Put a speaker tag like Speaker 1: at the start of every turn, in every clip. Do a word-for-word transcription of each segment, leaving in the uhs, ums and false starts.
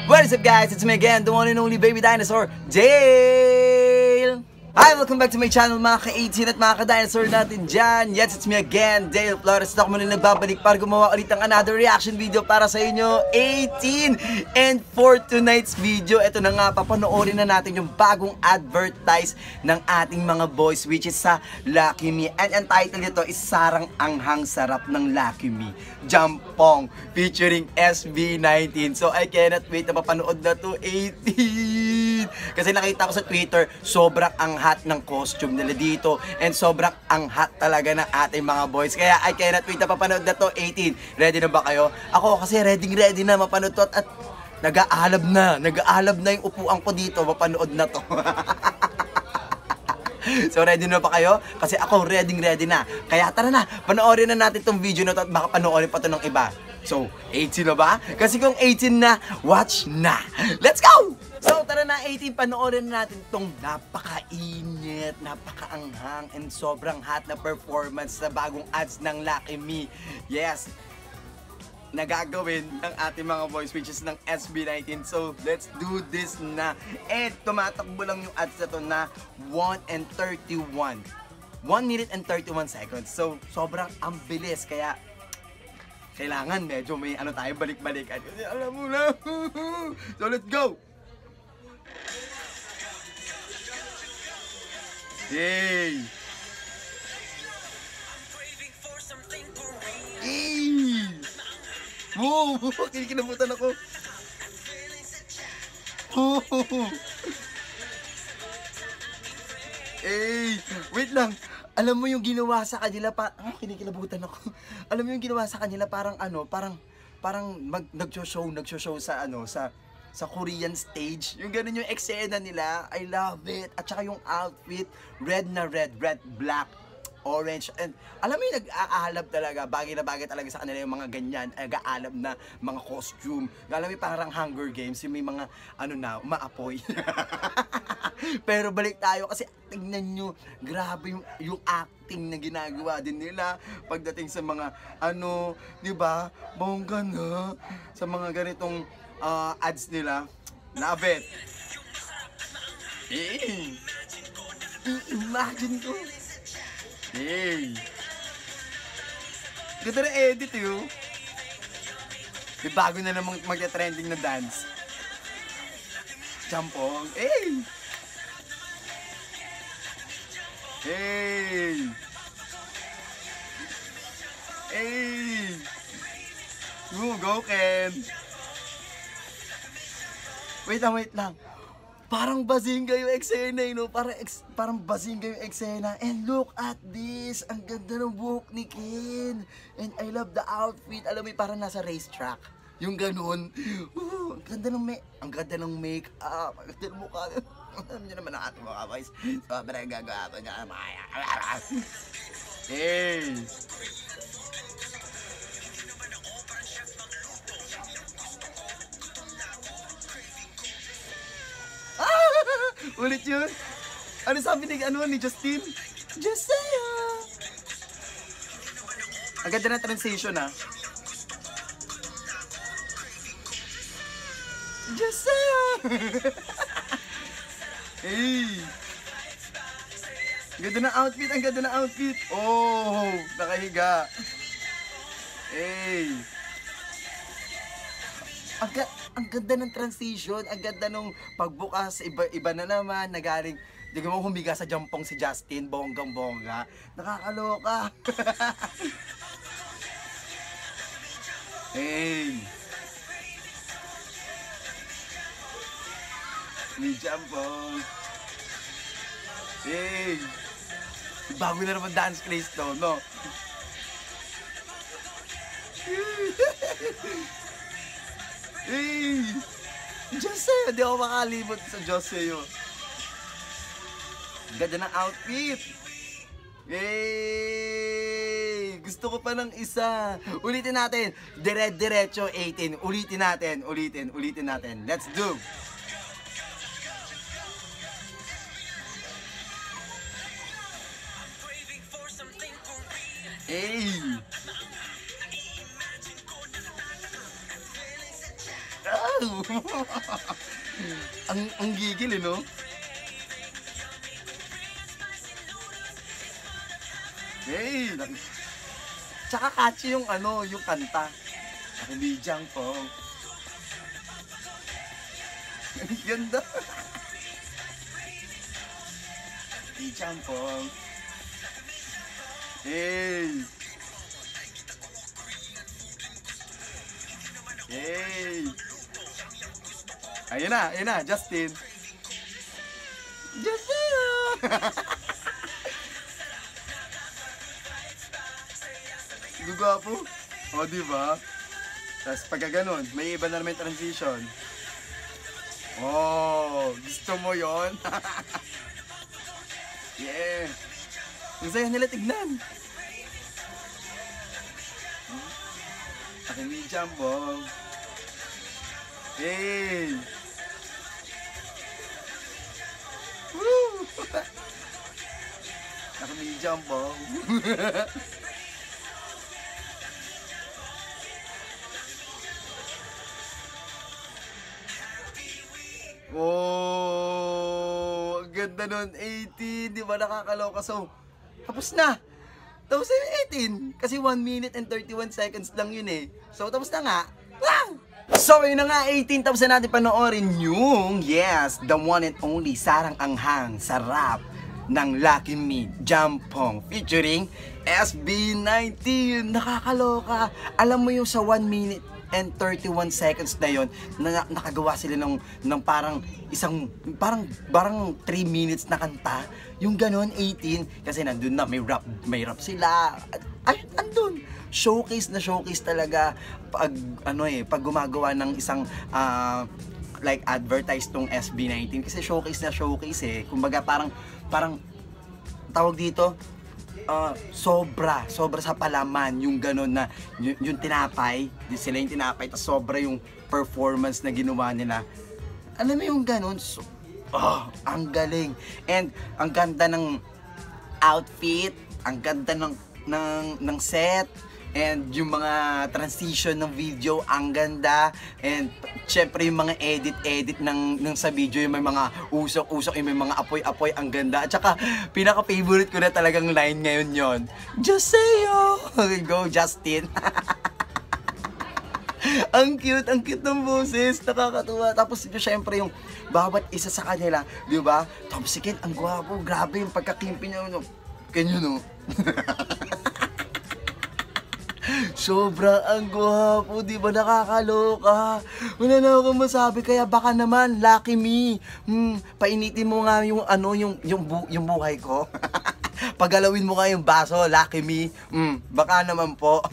Speaker 1: What is up guys, it's me again, the one and only baby dinosaur, Dale! Hi, welcome back to my channel mga ka-eighteen at mga ka-dinosaur natin dyan. Yes, it's me again, Dale Flores. At ako muna nagbabalik para gumawa ulit ng another reaction video para sa inyo, eighteen. And for tonight's video, ito na nga, papanoorin na natin yung bagong advertise ng ating mga boys, which is sa Lucky Me. And ang title nito is Sarang Anghang Sarap ng Lucky Me, Jampong, featuring S B nineteen. So I cannot wait na mapanood na to, eighteen. Kasi nakita ko sa Twitter, sobrang ang hot ng costume nila dito and sobrang ang hot talaga ng ating mga boys. Kaya I cannot wait na papanood na to, eighteen. Ready na ba kayo? Ako kasi ready ready na mapanood to at, at nag-aalab na. Nag-aalab na yung upuan ko dito. Mapanood na to. So ready na ba kayo? Kasi ako ready ready na. Kaya tara na, panoorin na natin tong video na to at baka panoorin pa to ng iba. So, eighteen na ba? Kasi kung eighteen na, watch na. Let's go! So, tara na, eighteen, panoorin na natin tong napaka-init, napaka-anghang, and sobrang hot na performance sa bagong ads ng Lucky Me. Yes, nagagawin ng ating mga boys, which is ng S B nineteen. So, let's do this na. And tumatakbo lang yung ads na to na one and thirty-one. one minute and thirty-one seconds. So, sobrang ang bilis. Kaya, kailangan medyo may ano tayo, balik-balikan. Kasi alam mo na. So, let's go! Yay! Yay! Wow! Kinikilabutan ako. Oh! Eh, wait lang. Alam mo yung ginawa sa kanila pa... Oh, kinikilabutan ako. Alam mo yung ginawa sa kanila parang ano, parang parang mag nagso-show, nagso-show sa ano, sa sa Korean stage. Yung ganun yung eksena nila. I love it. At saka yung outfit, red na red, red, black, orange. And alam mo yung nag-aalab talaga, bagay na bagay talaga sa kanila yung mga ganyan, nag-aalab na mga costume. Alam mo parang Hunger Games, yung may mga ano na, maapoy. Pero balik tayo kasi tingnan nyo, grabe yung, yung acting na ginagawa din nila pagdating sa mga ano, di ba? Bongga na sa mga ganitong uh, ads nila. Love it. Hey. I-imagine ko. Hey. Ganda na edit yun. May bago na namang magta-trending na dance. Jampong. Hey. Hey! Hey! Ooh, go Ken! Wait lang, wait lang. Parang bazinga yung eksena, you know? Parang, ex parang bazinga yung eksena. And look at this! Ang ganda ng buhok ni Ken! And I love the outfit. Alam mo, parang nasa racetrack. Yung ganun. Ooh, ang ganda ng, ang ganda ng make-up. Ang ganda ng mukha. Alam niyo naman ang ating mga boys. Sobrang gagawa niya. Hey! Ah! Ulit yun? Ano sabi ni, ano, ni Justin? Just say ah! Ang ganda na transition ah. Just say ah! Hey! Ang ganda ng outfit, ang ganda ng outfit. Oh, nakahiga. Hey! Ang, ga ang ganda ng transition, ang ganda ng pagbukas, iba, iba na naman, nagaling, di mo humiga sa jampong si Justin, bonggang bongga. Nakakaloka. Hey! Ni Jampong. Hey! Bago na naman dance place to, no? Hey! Jose! Hindi ako makalimot sa Jose yun. Ganda ng outfit! Hey! Gusto ko pa ng isa. Ulitin natin. Dire-diretso eighteen. Ulitin natin. Ulitin. Ulitin natin. Let's do! Hey! ang, ang gigil, eh, no? Hey! Tsaka catchy yung ano, yung kanta. Hindi dyan po. Ang ganda. Hindi dyan po. Hey! Hey! Ayun na, ayun na, Justin. Justin! Guga po. O, diba? Tapos pagka ganun, may iba na naman transition. Oh, gusto mo yon? Yeah. Ang saya nila tignan. Aking may jumbo. Hey! Woo! Aking may jumbo. Oh, ang ganda nun, eighteen, di ba nakakaloka? So, tapos na. Tapos na yung eighteen. Kasi one minute and thirty-one seconds lang yun eh. So, tapos na nga. Wow! So, yun na nga, eighteen. Tapos na natin panoorin yung, yes, the one and only Sarang Anghang sa rap ng Lucky Me, Jampong, featuring S B nineteen. Nakakaloka. Alam mo yung sa one minute and thirty-one seconds na yon na nakagawa sila ng, ng parang isang, parang, parang three minutes na kanta. Yung ganon, eighteen, kasi nandun na, may rap, may rap sila. Ay, andun. Showcase na showcase talaga pag, ano eh, pag gumagawa ng isang, uh, like, advertise tong S B nineteen. Kasi showcase na showcase eh. Kumbaga, parang, parang, tawag dito, Uh, sobra, sobra sa palaman yung gano'n na yung, yung tinapay, sila yung tinapay, tapos sobra yung performance na ginawa nila. Alam mo yung gano'n, so, oh, ang galing. And ang ganda ng outfit, ang ganda ng, ng, ng set, and yung mga transition ng video, ang ganda. And syempre yung mga edit-edit ng, ng sa video, yung may mga usok-usok, yung may mga apoy-apoy, ang ganda. At saka, pinaka-favorite ko na talagang line ngayon yon. Just say yo! Go, Justin! Ang cute, ang cute ng boses, nakakatuwa. Tapos ito syempre yung bawat isa sa kanila, di ba? Tapos si Ken, ang gwapo, grabe yung pagkakimpi niya. No? Ken yun, no? Sobra ang gwapo, di ba? Nakakaloka. Wala na akong masabi, kaya baka naman, Lucky Me. Hmm, painitin mo nga yung ano, yung yung, bu yung buhay ko. Pagalawin mo nga yung baso, Lucky Me. Hmm, baka naman po.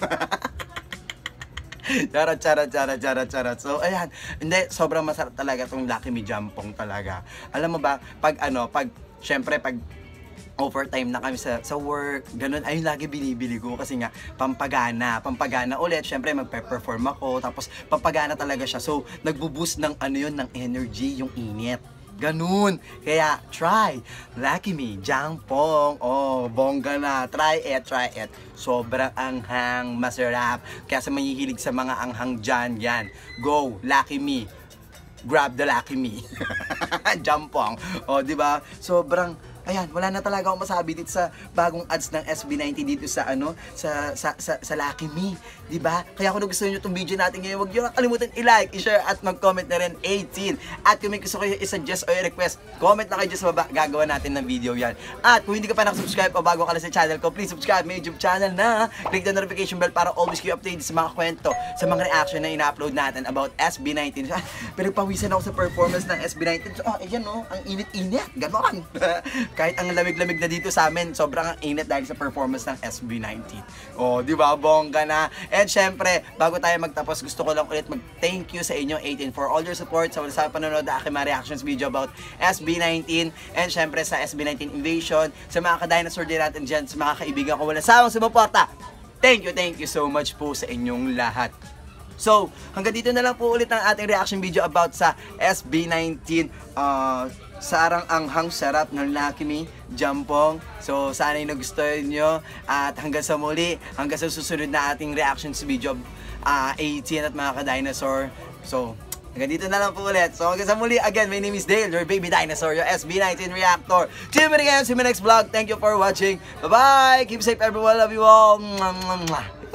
Speaker 1: Charot, charot, charot, charot, charot. So, ayan. Hindi, sobrang masarap talaga tong Lucky Me Jampong talaga. Alam mo ba, pag ano, pag, syempre, pag overtime na kami sa, sa work, ganun, ayun lagi binibili ko kasi nga, pampagana, pampagana ulit, syempre magpe-perform ako, tapos pampagana talaga siya, so, nagbo-boost ng ano yun, ng energy, yung init. Ganun. Kaya, try. Lucky Me, Jampong. Oh, bongga na. Try it, try it. Sobrang anghang, masarap. Kaya sa mahihilig sa mga anghang dyan, yan. Go, Lucky Me. Grab the Lucky Me. Jampong. Oh, di ba? Sobrang, ayan, wala na talaga akong masabi dito sa bagong ads ng S B nineteen dito sa ano, sa sa sa, sa Lucky Me, 'di ba? Kaya kung gusto niyo itong video natin ngayon, huwag niyo kalimutan i-like, i-share at mag-comment na rin eighteen. At kung may gusto kayo i-suggest o i-request, comment na kayo dyan sa baba, gagawa natin ng video 'yan. At kung hindi ka pa nakasubscribe o bago ka lang sa channel ko, please subscribe my YouTube channel na click the notification bell para always kayo updated sa mga kwento, sa mga reaction na ina-upload natin about S B nineteen. Pero pawisan ako sa performance ng S B nineteen. So, oh, ayan no, ang init-init, gano'n. Kahit ang lamig-lamig na dito sa amin, sobrang ang init dahil sa performance ng S B nineteen. Oh, di ba? Bongga na. And syempre, bago tayo magtapos, gusto ko lang ulit mag-thank you sa inyo, eighteen, for all your support sa sa panonood na aking mga reactions video about S B nineteen. And syempre sa S B nineteen Invasion, sa mga ka-dinosaur din natin dyan, sa mga kaibigan ko, wala sawang sumuporta. Thank you, thank you so much po sa inyong lahat. So, hanggang dito na lang po ulit ang ating reaction video about sa S B nineteen. Uh, Sarang Anghang, sarap ng Lucky Me, Jampong. So, sana'y nagustuhan nyo. At hanggang sa muli, hanggang sa susunod na ating reactions video, uh, eighteen at mga ka-dinosaur. So, Hanggang dito na lang po ulit. So hanggang sa muli, again, my name is Dale, your baby dinosaur, your S B nineteen reactor. See you again, see you in my next vlog. Thank you for watching. Bye-bye! Keep safe everyone, love you all. Mwah, mwah, mwah.